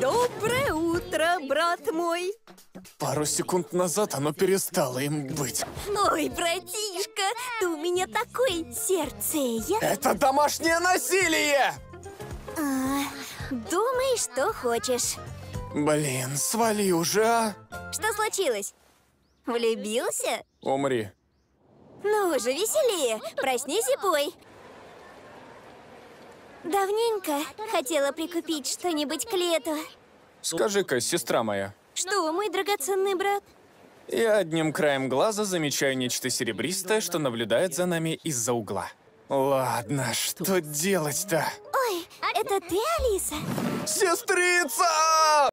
Доброе утро, брат мой. Пару секунд назад оно перестало им быть. Ой, братишка, ты у меня такой сердцея. Это домашнее насилие! Думай, что хочешь. Блин, свали уже, а? Что случилось? Влюбился? Умри. Ну же, веселее. Проснись и пой. Давненько хотела прикупить что-нибудь к лету. Скажи-ка, сестра моя. Что, мой драгоценный брат? Я одним краем глаза замечаю нечто серебристое, что наблюдает за нами из-за угла. Ладно, что делать-то? Ой, это ты, Алиса? Сестрица!